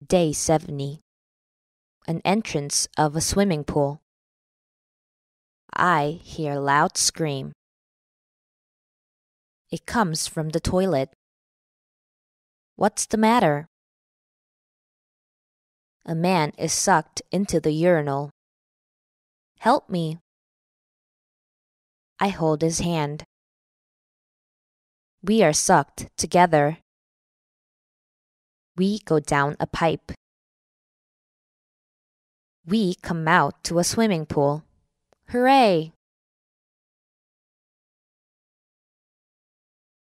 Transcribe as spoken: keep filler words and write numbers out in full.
Day seventy. An entrance of a swimming pool. I hear a loud scream. It comes from the toilet. What's the matter? A man is sucked into the urinal. Help me. I hold his hand. We are sucked together. We go down a pipe. We come out to a swimming pool. Hooray!